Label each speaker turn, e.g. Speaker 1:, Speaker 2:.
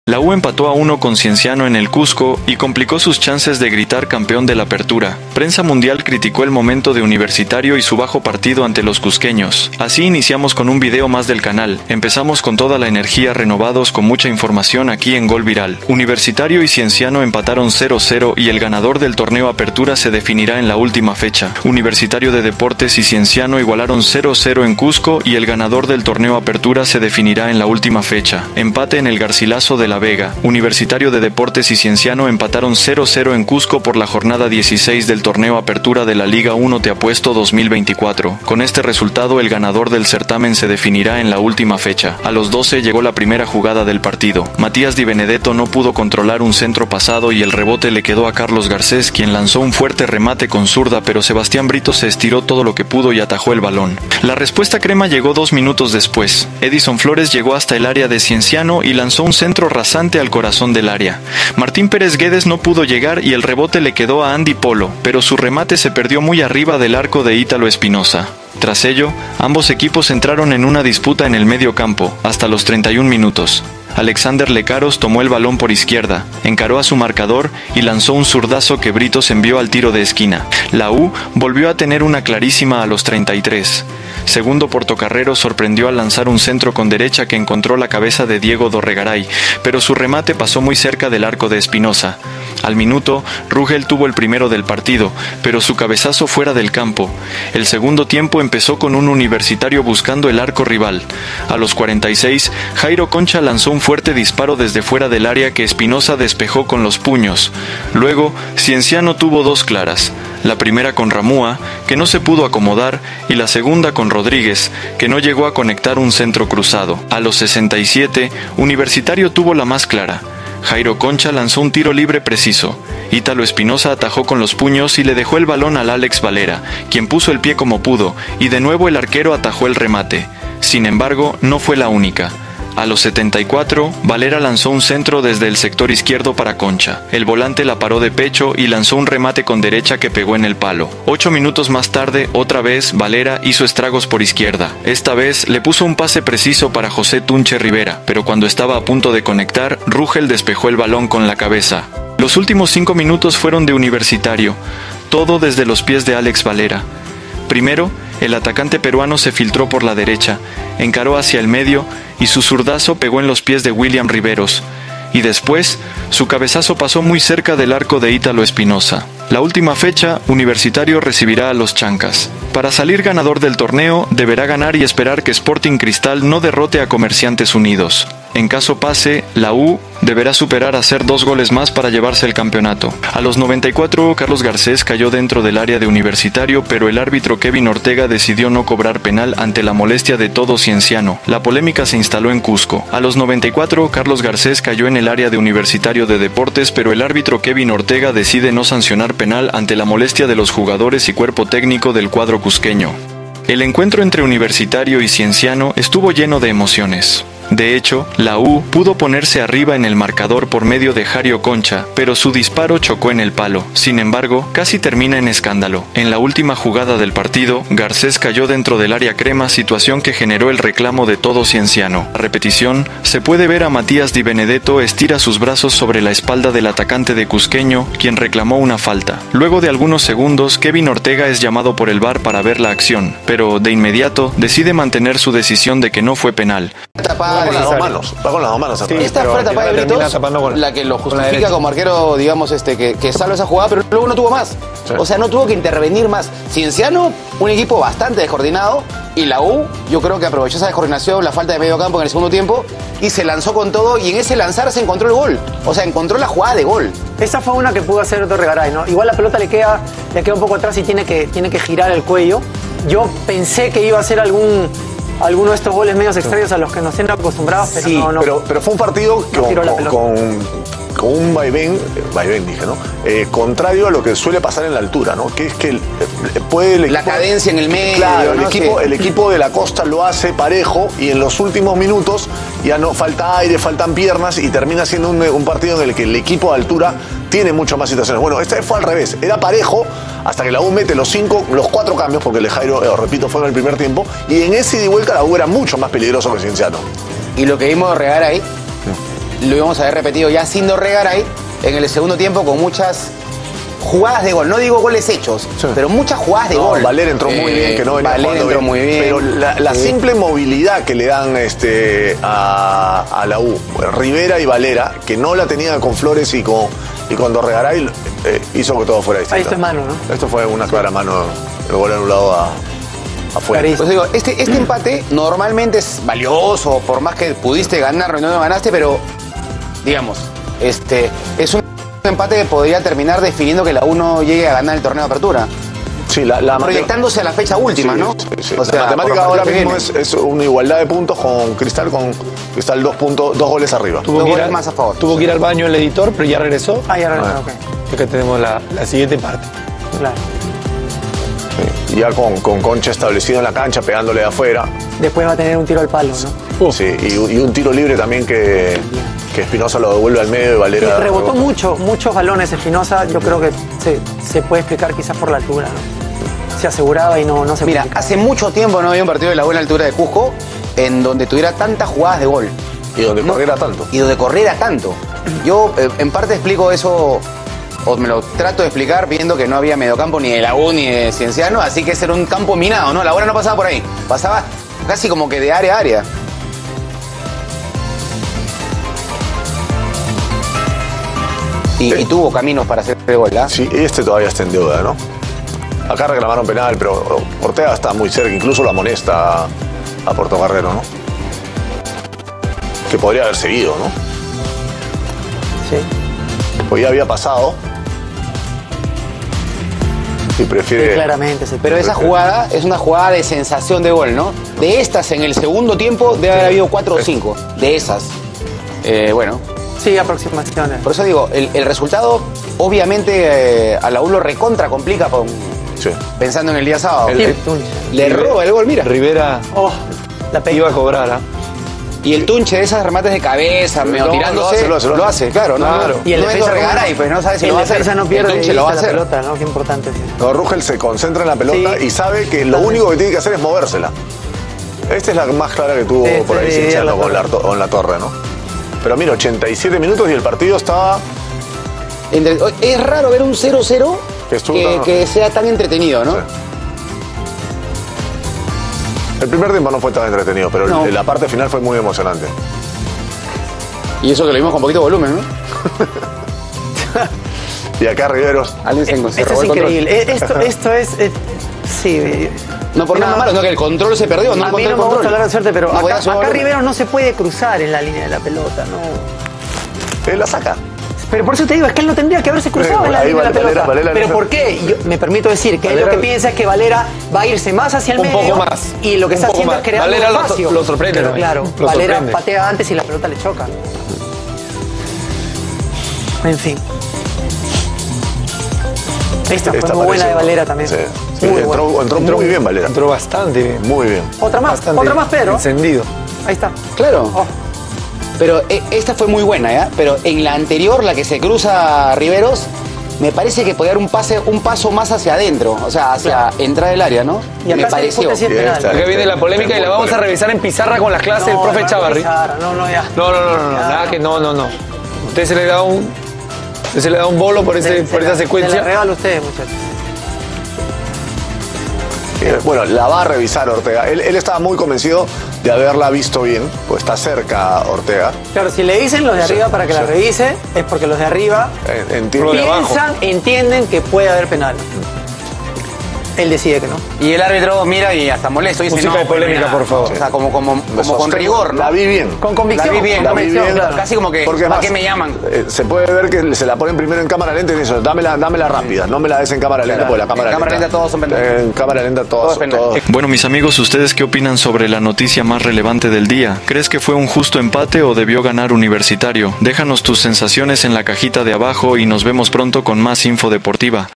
Speaker 1: La U empató a 1 con Cienciano en el Cusco y complicó sus chances de gritar campeón de la Apertura. Prensa mundial criticó el momento de Universitario y su bajo partido ante los cusqueños. Así iniciamos con un video más del canal. Empezamos con toda la energía, renovados con mucha información aquí en Gol Viral. Universitario y Cienciano empataron 0-0 y el ganador del torneo Apertura se definirá en la última fecha. Universitario de Deportes y Cienciano igualaron 0-0 en Cusco y el ganador del torneo Apertura se definirá en la última fecha. Empate en el Garcilaso de La Vega. Universitario de Deportes y Cienciano empataron 0-0 en Cusco por la jornada 16 del torneo Apertura de la Liga 1 Te Apuesto 2024. Con este resultado, el ganador del certamen se definirá en la última fecha. A los 12 llegó la primera jugada del partido. Matías Di Benedetto no pudo controlar un centro pasado y el rebote le quedó a Carlos Garcés, quien lanzó un fuerte remate con zurda, pero Sebastián Brito se estiró todo lo que pudo y atajó el balón. La respuesta crema llegó 2 minutos después. Edison Flores llegó hasta el área de Cienciano y lanzó un centro rasante al corazón del área. Martín Pérez Guedes no pudo llegar y el rebote le quedó a Andy Polo, pero su remate se perdió muy arriba del arco de Ítalo Espinosa. Tras ello, ambos equipos entraron en una disputa en el medio campo, hasta los 31 minutos. Alexander Lecaros tomó el balón por izquierda, encaró a su marcador y lanzó un zurdazo que Britos envió al tiro de esquina. La U volvió a tener una clarísima a los 33. Segundo Portocarrero sorprendió al lanzar un centro con derecha que encontró la cabeza de Diego Dorregaray, pero su remate pasó muy cerca del arco de Espinosa. Al minuto, Rugel tuvo el primero del partido, pero su cabezazo fuera del campo. El segundo tiempo empezó con un Universitario buscando el arco rival. A los 46, Jairo Concha lanzó un fuerte disparo desde fuera del área que Espinosa despejó con los puños. Luego, Cienciano tuvo 2 claras. La primera con Ramúa, que no se pudo acomodar, y la segunda con Rodríguez, que no llegó a conectar un centro cruzado. A los 67, Universitario tuvo la más clara. Jairo Concha lanzó un tiro libre preciso. Ítalo Espinosa atajó con los puños y le dejó el balón al Alex Valera, quien puso el pie como pudo, y de nuevo el arquero atajó el remate. Sin embargo, no fue la única. A los 74, Valera lanzó un centro desde el sector izquierdo para Concha. El volante la paró de pecho y lanzó un remate con derecha que pegó en el palo. 8 minutos más tarde, otra vez, Valera hizo estragos por izquierda. Esta vez, le puso un pase preciso para José Tunche Rivera, pero cuando estaba a punto de conectar, Rugel despejó el balón con la cabeza. Los últimos 5 minutos fueron de Universitario, todo desde los pies de Alex Valera. Primero, el atacante peruano se filtró por la derecha, encaró hacia el medio y su zurdazo pegó en los pies de William Riveros. Y después, su cabezazo pasó muy cerca del arco de Ítalo Espinosa. La última fecha, Universitario recibirá a los Chancas. Para salir ganador del torneo, deberá ganar y esperar que Sporting Cristal no derrote a Comerciantes Unidos. En caso pase, la U deberá superar a hacer 2 goles más para llevarse el campeonato. A los 94, Carlos Garcés cayó dentro del área de Universitario, pero el árbitro Kevin Ortega decidió no cobrar penal ante la molestia de todo Cienciano. La polémica se instaló en Cusco. A los 94, Carlos Garcés cayó en el área de Universitario de Deportes, pero el árbitro Kevin Ortega decide no sancionar penal ante la molestia de los jugadores y cuerpo técnico del cuadro cusqueño. El encuentro entre Universitario y Cienciano estuvo lleno de emociones. De hecho, la U pudo ponerse arriba en el marcador por medio de Jairo Concha, pero su disparo chocó en el palo. Sin embargo, casi termina en escándalo. En la última jugada del partido, Garcés cayó dentro del área crema, situación que generó el reclamo de todo Cienciano. A repetición, se puede ver a Matías Di Benedetto estira sus brazos sobre la espalda del atacante de Cusqueño, quien reclamó una falta. Luego de algunos segundos, Kevin Ortega es llamado por el VAR para ver la acción, pero de inmediato decide mantener su decisión de que no fue penal.
Speaker 2: Va con las 2 manos, va con las 2 manos.
Speaker 3: Sí, esta fue la tapada de Britos, la que lo justifica como arquero, digamos, que salva esa jugada, pero luego no tuvo más. Sí. O sea, no tuvo que intervenir más. Cienciano, un equipo bastante descoordinado, y la U, yo creo que aprovechó esa descoordinación, la falta de medio campo en el segundo tiempo, y se lanzó con todo, y en ese lanzar se encontró el gol. O sea, encontró la jugada de gol.
Speaker 4: Esa fue una que pudo hacer Dorregaray, ¿no? Igual la pelota le queda un poco atrás y tiene que girar el cuello. Yo pensé que iba a ser alguno de estos goles medios extraños a los que nos tienen acostumbrados, pero
Speaker 2: sí,
Speaker 4: no.
Speaker 2: Pero fue un partido con un vaivén dije, ¿no? Contrario a lo que suele pasar en la altura, ¿no? Que es que
Speaker 3: la cadencia en el medio.
Speaker 2: Claro,
Speaker 3: ¿no?
Speaker 2: el equipo de la Costa lo hace parejo y en los últimos minutos ya no falta aire, faltan piernas y termina siendo un partido en el que el equipo de altura tiene mucho más situaciones. Bueno, esta vez fue al revés, era parejo hasta que la U mete los 4 cambios, porque el de Jairo, repito, fue en el primer tiempo, y en ese ida y vuelta la U era mucho más peligroso que Cienciano.
Speaker 3: Y lo que vimos de Regar ahí, lo íbamos a haber repetido ya sin Dorregaray en el segundo tiempo con muchas jugadas de gol. No digo goles hechos, pero muchas jugadas de gol.
Speaker 2: Valera entró muy bien, que no venía
Speaker 3: Valera
Speaker 2: jugando
Speaker 3: entró
Speaker 2: bien,
Speaker 3: muy bien.
Speaker 2: Pero la simple movilidad que le dan a la U, Rivera y Valera, que no la tenía con Flores y con Dorregaray, hizo que todo fuera distinto.
Speaker 4: Ahí esto es mano, ¿no?
Speaker 2: Esto fue una clara mano, el gol anulado afuera.
Speaker 3: Pues digo, este empate normalmente es valioso, por más que pudiste ganar y no lo ganaste, pero digamos, es un empate que podría terminar definiendo que la U no llegue a ganar el torneo de apertura.
Speaker 2: Sí,
Speaker 3: proyectándose a la fecha última, ¿no?
Speaker 2: Sí.
Speaker 3: O sea,
Speaker 2: la matemática ahora mismo es una igualdad de puntos con Cristal 2 goles arriba.
Speaker 3: Dos goles más a favor.
Speaker 5: Tuvo que ir al baño el editor, pero ya regresó.
Speaker 4: Ah, ya regresó, ok.
Speaker 5: Porque tenemos la siguiente parte.
Speaker 4: Claro.
Speaker 2: Sí, ya con Concha establecido en la cancha, pegándole de afuera.
Speaker 4: Después va a tener un tiro al palo, ¿no?
Speaker 2: Sí, y un tiro libre también que Espinosa lo devuelve al medio y Valera...
Speaker 4: Sí, rebotó muchos balones Espinosa. Yo creo que se puede explicar quizás por la altura, ¿no? Se aseguraba y no se...
Speaker 3: Mira, hace mucho tiempo no había un partido de la buena altura de Cusco en donde tuviera tantas jugadas de gol.
Speaker 2: Y donde corriera tanto.
Speaker 3: Y donde corriera tanto. Yo en parte explico eso, o me lo trato de explicar viendo que no había mediocampo ni de la U ni de Cienciano, así que ese era un campo minado, ¿no? La bola no pasaba por ahí, pasaba casi como que de área a área. Y tuvo caminos para hacer el gol, ¿ah?
Speaker 2: Sí, todavía está en deuda, ¿no? Acá reclamaron penal, pero Ortega está muy cerca, incluso lo amonesta a Portocarrero, ¿no? Que podría haber seguido, ¿no?
Speaker 4: Sí.
Speaker 2: Pues ya había pasado. Y prefiere...
Speaker 4: Sí, claramente.
Speaker 3: Pero esa jugada es una jugada de sensación de gol, ¿no? De estas en el segundo tiempo debe haber habido 4 o 5. De esas. Bueno.
Speaker 4: Sí, aproximaciones.
Speaker 3: Por eso digo, el resultado obviamente a la U lo recontra complica pensando en el día sábado. Le roba el gol, mira.
Speaker 5: Rivera iba a cobrar, ¿ah?
Speaker 3: Y el Tunche de esas remates de cabeza, medio tirándose, lo hace, claro.
Speaker 4: Y el
Speaker 3: no es Dorregaray, pues no sabe si lo va a hacer.
Speaker 4: El defensa no pierde
Speaker 3: el Tunche lo va a hacer.
Speaker 4: la pelota, ¿no? Qué importante.
Speaker 2: No, Rugel se concentra en la pelota y sabe que lo único que tiene que hacer es movérsela. Esta es la más clara que tuvo por ahí Cienciano con la torre, ¿no? Pero mira, 87 minutos y el partido estaba...
Speaker 3: Es raro ver un 0-0 que sea tan entretenido, ¿no?
Speaker 2: Sí. El primer tiempo no fue tan entretenido, pero la parte final fue muy emocionante.
Speaker 3: Y eso que lo vimos con poquito volumen, ¿no?
Speaker 2: Y acá Riveros...
Speaker 4: Esto es increíble. Esto es... sí.
Speaker 3: No por nada malo, no que el control se perdió.
Speaker 4: A mí no me gusta hablar de suerte, pero acá Riveros no se puede cruzar en la línea de la pelota, ¿no?
Speaker 2: Él la saca.
Speaker 4: Pero por eso te digo, es que él no tendría que haberse cruzado en la línea de la pelota. ¿Pero por qué? Yo me permito decir que él lo que piensa es que Valera va a irse más hacia el medio.
Speaker 5: Un poco más.
Speaker 4: Y lo que está haciendo es crear un espacio.
Speaker 5: Lo sorprende.
Speaker 4: Pero claro, Valera patea antes y la pelota le choca. En fin. Esta fue muy buena de Valera también.
Speaker 2: Sí. Entró muy bien Valera.
Speaker 5: Entró bastante bien.
Speaker 2: Muy bien.
Speaker 4: Otra más, Pedro.
Speaker 5: Encendido.
Speaker 4: Ahí está.
Speaker 3: Claro. Pero esta fue muy buena, ¿ya? Pero en la anterior, la que se cruza Riveros, me parece que podía dar un paso más hacia adentro, o sea, hacia entrar del área, ¿no?
Speaker 4: Y acá
Speaker 3: me pareció.
Speaker 5: Acá viene la polémica y la vamos a revisar en pizarra con las clases del profe Chávarri.
Speaker 4: No,
Speaker 5: nada que no. Usted se le da un bolo por esa secuencia.
Speaker 4: Se le regalo a ustedes, muchachos.
Speaker 2: Bueno, la va a revisar Ortega. Él estaba muy convencido de haberla visto bien, pues está cerca Ortega.
Speaker 4: Claro, si le dicen los de arriba para que la revise, es porque los de arriba entienden que puede haber penal. Él decide que no.
Speaker 3: Y el árbitro mira y hasta molesto. Dice,
Speaker 5: música de polémica, por favor.
Speaker 3: O sea, como con rigor, ¿no?
Speaker 2: La vi bien.
Speaker 4: Con convicción.
Speaker 2: La vi bien.
Speaker 4: Claro.
Speaker 3: Casi como que, ¿para qué me llaman?
Speaker 2: Se puede ver que se la ponen primero en cámara lenta y dicen, dámela rápida, no me la des en cámara lenta, porque la cámara lenta
Speaker 3: todos son penales.
Speaker 2: En cámara lenta todos.
Speaker 1: Bueno, mis amigos, ¿ustedes qué opinan sobre la noticia más relevante del día? ¿Crees que fue un justo empate o debió ganar Universitario? Déjanos tus sensaciones en la cajita de abajo y nos vemos pronto con más info deportiva.